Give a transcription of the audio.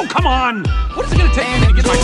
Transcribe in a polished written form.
come on! What is it gonna take for me to get my